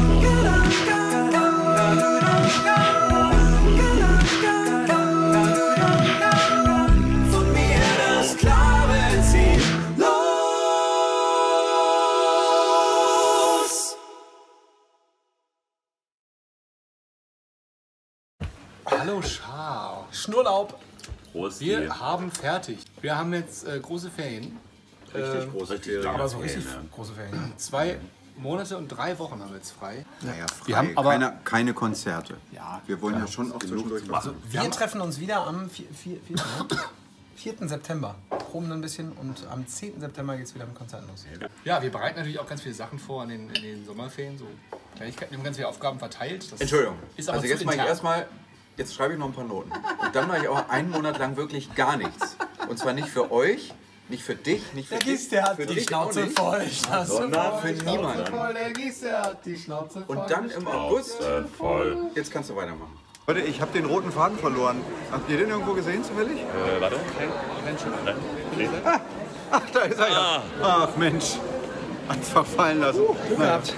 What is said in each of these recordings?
Von mir das klare Ziel. Hallo Schau. Schnurlaub. Prost. Wir haben fertig. Wir haben jetzt große Ferien. Richtig große Ferien. Ja, aber so richtig große Ferien. 2 Monate und 3 Wochen haben wir jetzt frei. Naja, frei. Wir haben aber keine Konzerte. Ja, wir wollen ja schon auch zwischendurch was. also Wir treffen uns wieder am 4. September. Proben ein bisschen und am 10. September geht es wieder mit Konzerten los. ja, wir bereiten natürlich auch ganz viele Sachen vor in den Sommerferien. So Kleinigkeiten. Wir haben ganz viele Aufgaben verteilt. Das Entschuldigung. Ist aber Also zu jetzt mache ich intern. erstmal, jetzt schreibe ich noch ein paar Noten. Und dann mache ich auch einen Monat lang wirklich gar nichts. Und zwar nicht für euch, nicht für dich, nicht für dich, der hat für die dich auch Schnauze nicht, voll. sondern für niemanden. Der Gies, der hat die Schnauze voll. Und dann im August, jetzt kannst du weitermachen. Leute, ich habe den roten Faden verloren. Habt ihr den irgendwo gesehen zufällig? Warte, kein Schiff. Ach, da ist er ja. Ach Mensch, hat's verfallen lassen. Glück gehabt.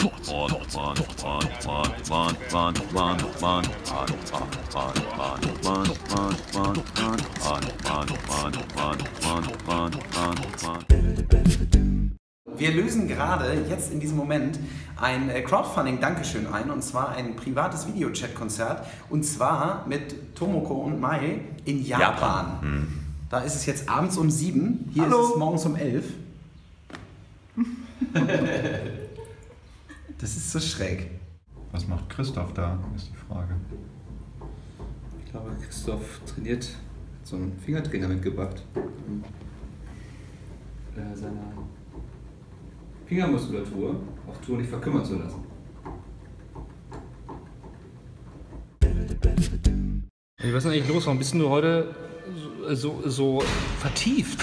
Wir lösen gerade jetzt in diesem Moment ein Crowdfunding-Dankeschön ein, und zwar ein privates Videochat-Konzert, und zwar mit Tomoko und Mai in Japan. Da ist es jetzt abends um 7, hier ist es morgens um 11. Das ist so schräg. Was macht Christoph da, ist die Frage. Ich glaube, Christoph trainiert, hat so einen Fingertrainer mitgebracht, um seine Fingermuskulatur auf Tour nicht verkümmern zu lassen. Was ist denn eigentlich los? Warum bist du heute so vertieft?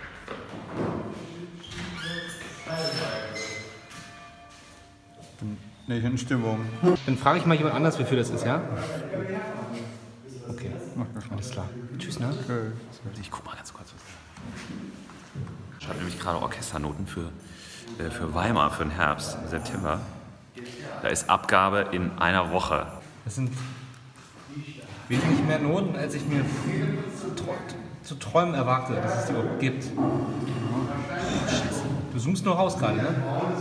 Nicht in Stimmung. Dann frage ich mal jemand anders, wofür das ist, ja? Okay, alles klar. Tschüss, ne? Ich guck mal ganz kurz. Ich schreibe nämlich gerade Orchesternoten für Weimar für den Herbst, im September. Da ist Abgabe in einer Woche. Das sind wesentlich mehr Noten, als ich mir zu träumen erwarte, dass es die überhaupt gibt. Scheiße. Du zoomst nur raus gerade, ne?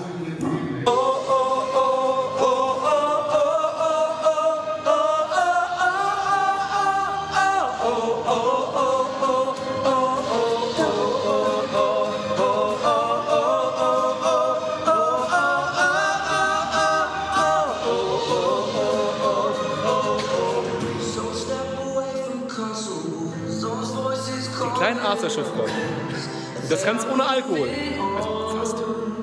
Die kleinen Aftershow-Freunde. Das ganz ohne Alkohol. Also fast.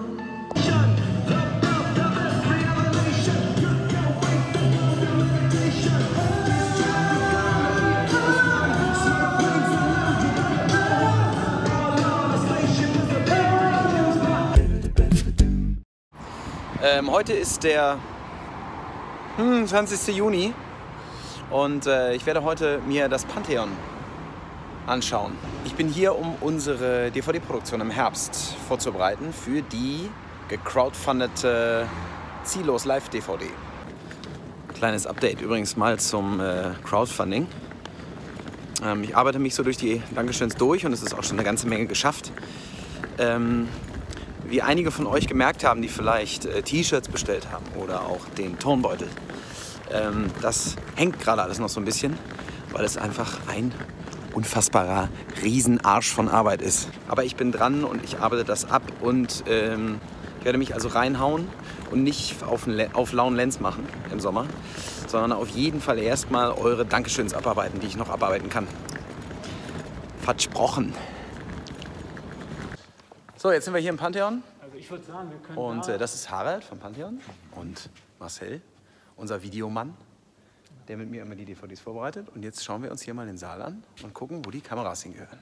Heute ist der 20. Juni und ich werde heute mir das Pantheon anschauen. Ich bin hier, um unsere DVD-Produktion im Herbst vorzubereiten für die gecrowdfundete Ziellos Live-DVD. Kleines Update übrigens mal zum Crowdfunding. Ich arbeite mich so durch die Dankeschöns durch und es ist auch schon eine ganze Menge geschafft. Wie einige von euch gemerkt haben, die vielleicht T-Shirts bestellt haben oder auch den Tonbeutel. Das hängt gerade alles noch so ein bisschen, weil es einfach ein unfassbarer Riesenarsch von Arbeit ist. Aber ich bin dran und ich arbeite das ab und werde mich also reinhauen und nicht auf lauen Lenz machen im Sommer, sondern auf jeden Fall erstmal eure Dankeschöns abarbeiten, die ich noch abarbeiten kann. Versprochen. So, jetzt sind wir hier im Pantheon. Also ich würde sagen, wir können Und das ist Harald vom Pantheon und Marcel, unser Videomann, der mit mir immer die DVDs vorbereitet. Und jetzt schauen wir uns hier mal den Saal an und gucken, wo die Kameras hingehören.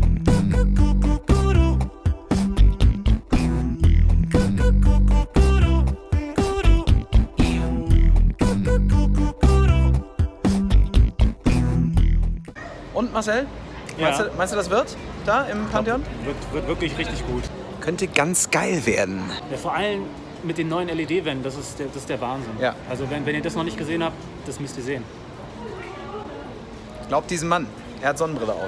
Und Marcel, meinst du, das wird da im Pantheon? Wird wirklich richtig gut. Könnte ganz geil werden. Ja, vor allem mit den neuen LED-Wänden, das ist der Wahnsinn. Ja. Also wenn ihr das noch nicht gesehen habt, das müsst ihr sehen. Glaubt diesem Mann, er hat Sonnenbrille auf.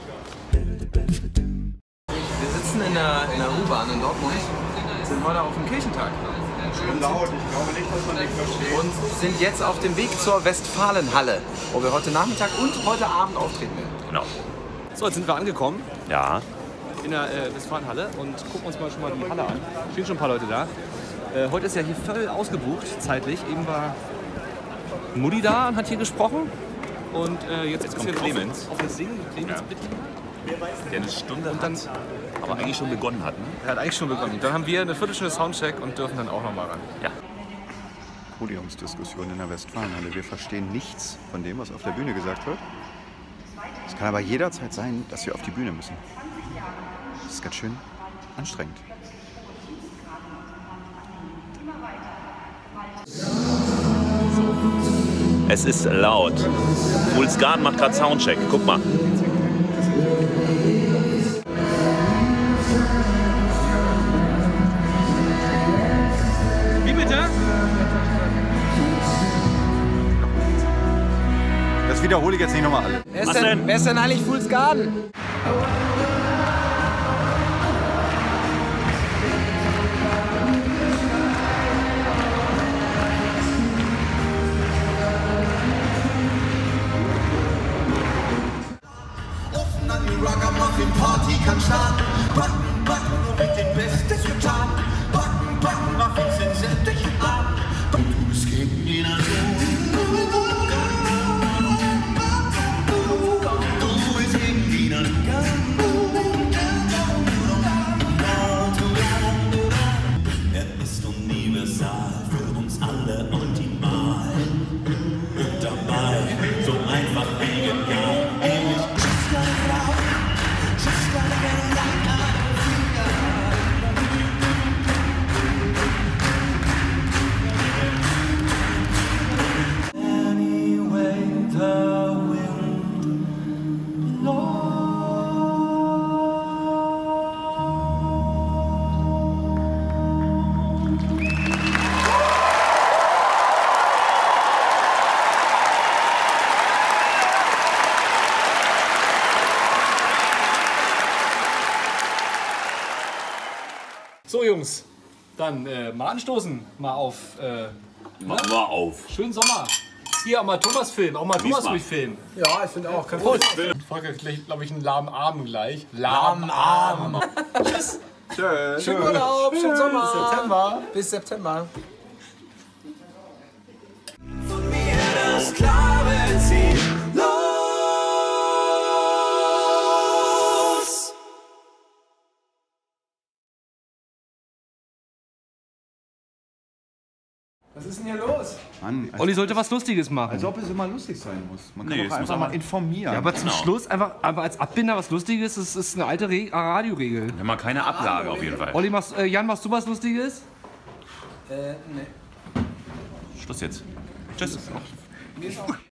Wir sitzen in der U-Bahn in Dortmund, sind heute auf dem Kirchentag. Schon laut, ich glaube nicht, dass man nicht versteht. Und sind jetzt auf dem Weg zur Westfalenhalle, wo wir heute Nachmittag und heute Abend auftreten werden. Genau. So, jetzt sind wir angekommen Ja. in der Westfalenhalle und gucken uns mal schon mal die Halle an. Stehen schon ein paar Leute da. Heute ist ja hier voll ausgebucht, zeitlich. Eben war Mutti da und hat hier gesprochen. Und jetzt kommt Clemens. Auf das Singen. Clemens, bitte. Der eine Stunde Und dann, aber eigentlich schon begonnen hat. Ne? er hat eigentlich schon begonnen. Dann haben wir eine Viertelstunde Soundcheck und dürfen dann auch noch mal ran. Ja. Podiumsdiskussion in der Westfalenhalle. Wir verstehen nichts von dem, was auf der Bühne gesagt wird. Es kann aber jederzeit sein, dass wir auf die Bühne müssen. Das ist ganz schön anstrengend. Es ist laut. Fools Garden macht gerade Soundcheck. Guck mal. Wie bitte? Das wiederhole ich jetzt nicht nochmal alle. Wer ist denn eigentlich Fools Garden? Offen an die Ragamuffin Party kann starten. Backen, backen, nur mit dem Bestes getan. Backen, backen, Muffins sind sämtliche Arten. Du bist gegen ihn an. Du bist gegen ihn an. Er ist universal, für uns alle ultimal. Und dabei so einfach wie genial. Ähnlich just like love, just like a light anyway, the wind blows. So Jungs, dann mal anstoßen, mal auf Machen wir auf. schönen Sommer. Hier auch mal Thomas filmen, auch mal Thomas ruhig filmen. Ja, ich finde auch. Kein Problem. Folgt gleich, glaube ich, einen lahmen Abend gleich. Lahmen Abend. Tschüss. Schönen Urlaub, schönen Sommer. Bis September. Bis September. Von mir das klare Ziel. Los! Was ist denn hier los? Mann, Olli sollte was Lustiges machen. als ob es immer lustig sein muss. Man kann Nee, doch es muss einfach aber- mal informieren. Ja, aber zum Schluss einfach, aber als Abbinder was Lustiges, das ist eine alte Radioregel. Wir haben mal keine Ablage auf jeden Fall. Olli, Jan, machst du was Lustiges? Schluss jetzt. Tschüss.